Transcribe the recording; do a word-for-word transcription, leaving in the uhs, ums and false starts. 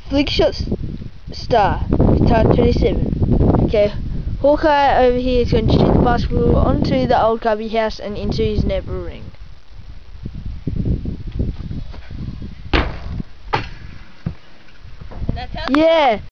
Flick shot star, star twenty-seven. Okay, Hawkeye over here is going to shoot the basketball onto the old Gubby house and into his neighbour ring. And that's how Yeah,